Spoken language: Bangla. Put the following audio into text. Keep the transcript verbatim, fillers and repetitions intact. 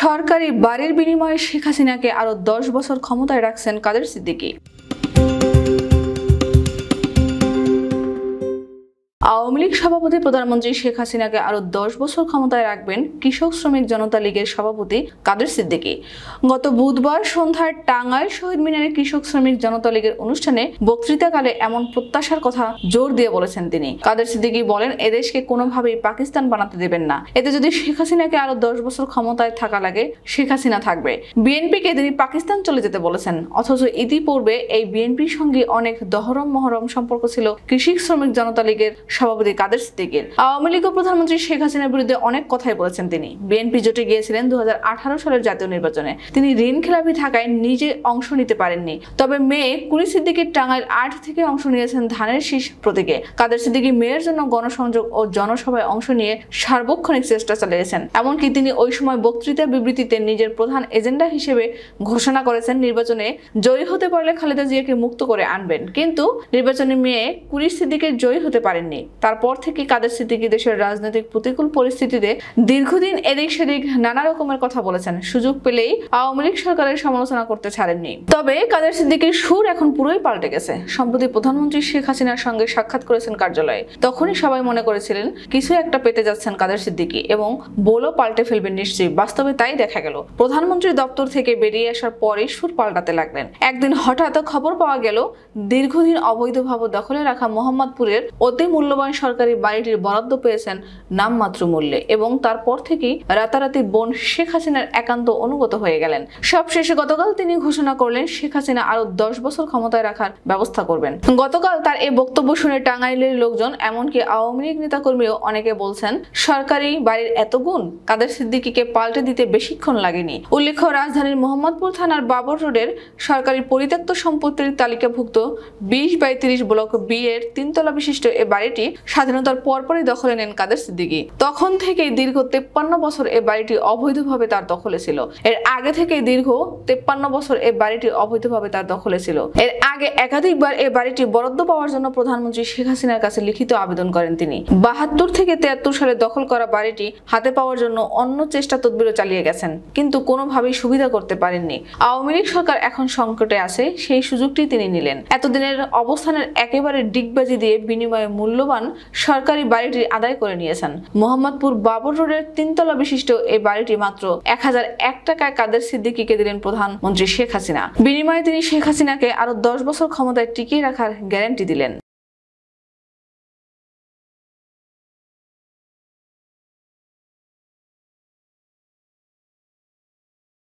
সরকারি বাড়ির বিনিময়ে শেখ হাসিনাকে আরো দশ বছর ক্ষমতায় রাখছেন কাদের সিদ্দিকী। আওয়ামী লীগ সভাপতি প্রধানমন্ত্রী শেখ হাসিনাকে আরো দশ বছর ক্ষমতায় রাখবেন কৃষক শ্রমিক জনতা লীগের সভাপতি কাদের সিদ্দিকী। গত বুধবার সন্ধ্যায় টাঙ্গাইল শহীদ মিনারে কৃষক শ্রমিক জনতা লীগের অনুষ্ঠানে বক্তৃতাকালে এমন প্রত্যাশার কথা জোর দিয়ে বলেছেন তিনি। কাদের সিদ্দিকী বলেন, এদেশকে কোনোভাবেই পাকিস্তান বানাতে দেবেন না। এতে যদি শেখ হাসিনাকে আরো দশ বছর ক্ষমতায় থাকা লাগে, শেখ হাসিনা থাকবে। বিএনপিকে তিনি পাকিস্তান চলে যেতে বলেছেন, অথচ ইতিপূর্বে এই বিএনপির সঙ্গে অনেক দহরম মহরম সম্পর্ক ছিল কৃষক শ্রমিক জনতা লীগের সভাপতি কাদের সিদ্দিকীর। আওয়ামী লীগ ও প্রধানমন্ত্রী শেখ হাসিনার বিরুদ্ধে অনেক কথাই বলেছেন তিনি। বিএনপি জোটে গিয়েছিলেন দু হাজার আঠারো সালের জাতীয় নির্বাচনে। তিনি ঋণ খেলাপি থাকায় নিজে অংশ নিতে পারেননি। তবে মেয়ে কুলি সিদ্দিকীর টাঙ্গাইল আট থেকে অংশ নিয়েছেন ধানের শীষ প্রতীকে। কাদের সিদ্দিকী মেয়ের জন্য গণসংযোগ ও জনসভায় অংশ নিয়ে সার্বক্ষণিক চেষ্টা চালিয়েছেন। এমনকি তিনি ওই সময় বক্তৃতা বিবৃতিতে নিজের প্রধান এজেন্ডা হিসেবে ঘোষণা করেছেন, নির্বাচনে জয়ী হতে পারলে খালেদা জিয়াকে মুক্ত করে আনবেন। কিন্তু নির্বাচনে মেয়ে কুলি সিদ্দিকীর জয়ী হতে পারেননি। তারপর থেকে কাদের সিদ্দিকী দেশের রাজনৈতিক প্রতিকূল পরিস্থিতিতে দীর্ঘদিন এদিক সেদিক নানা রকমের কথা বলেছেন। সুযোগ পেলেই আওয়ামী লীগ সরকারের সমালোচনা করতে ছাড়েননি। তবে কাদের সিদ্দিকীর সুর এখন পুরোই পাল্টে গেছে। সম্প্রতি প্রধানমন্ত্রী শেখ হাসিনার সঙ্গে সাক্ষাৎ করেছেন কার্যালয়ে। তখনই সবাই মনে করেছিলেন কিছু একটা পেতে যাচ্ছেন কাদের সিদ্দিকী এবং বলও পাল্টে ফেলবেন নিশ্চয়ই। বাস্তবে তাই দেখা গেল। প্রধানমন্ত্রীর দপ্তর থেকে বেরিয়ে আসার পরে সুর পাল্টাতে লাগলেন। একদিন হঠাৎ খবর পাওয়া গেল, দীর্ঘদিন অবৈধভাবে দখলে রাখা মোহাম্মদপুরের অতি মূল্যবান সরকারি বাড়িটির বরাদ্দ পেয়েছেন নামমাত্র মূল্যে এবং তারপর থেকেই রাতারাতি বোন শেখ হাসিনার একান্ত অনুগত হয়ে গেলেন। সবশেষে গতকাল তিনি ঘোষণা করলেন শেখ হাসিনা আরো দশ বছর ক্ষমতায় রাখার ব্যবস্থা করবেন। গতকাল তার এই বক্তব্য শুনে টাঙ্গাইলের লোকজন, এমনকি আওয়ামী লীগ নেতাকর্মীও অনেকে বলছেন, সরকারি বাড়ির এত গুণ কাদের সিদ্দিকীকে পাল্টে দিতে বেশিক্ষণ লাগেনি। উল্লেখ্য, রাজধানীর মোহাম্মদপুর থানার বাবর রোডের সরকারি পরিত্যক্ত সম্পত্তির তালিকাভুক্ত বিশ বাই তিরিশ ব্লক বি এর তিনতলা বিশিষ্ট এ বাড়িটি স্বাধীনতার পরপরই দখলে নেন কাদের সিদ্দিকী। তখন থেকেই দীর্ঘ তেপ্পান্ন বছর এ বাড়িটি অবৈধভাবে তার দখলে ছিল। এর আগে থেকে দীর্ঘ তেপ্পান্ন বছর এ বাড়িটি অবৈধভাবে তার দখলে ছিল। এর আগে একাধিকবার এ বাড়িটি বরাদ্দ পাওয়ার জন্য প্রধানমন্ত্রী শেখ হাসিনার কাছে লিখিত আবেদন করেন তিনি। বাহাত্তর থেকে তিয়াত্তর সালে দখল করা বাড়িটি হাতে পাওয়ার জন্য অন্য চেষ্টা তদবিরও চালিয়ে গেছেন, কিন্তু কোনোভাবেই সুবিধা করতে পারেননি। আওয়ামী লীগ সরকার এখন সংকটে আছে, সেই সুযোগটি তিনি নিলেন। এতদিনের অবস্থানের একেবারে ডিগবাজি দিয়ে বিনিময়ে মূল্যবান সরকারি বাড়িটি আদায় করে নিয়েছেন। মোহাম্মদপুর বাবর রোডের তিনতলা বিশিষ্ট এই বাড়িটি মাত্র এক হাজার এক টাকায় কাদের সিদ্দিকীকে দিলেন প্রধানমন্ত্রী শেখ হাসিনা। বিনিময়ে তিনি শেখ হাসিনাকে আরো দশ বছর ক্ষমতায় টিকিয়ে রাখার গ্যারান্টি দিলেন।